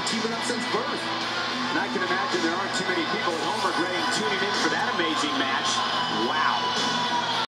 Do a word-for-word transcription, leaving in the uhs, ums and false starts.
keeping up since birth. And I can imagine there aren't too many people at home are Gray and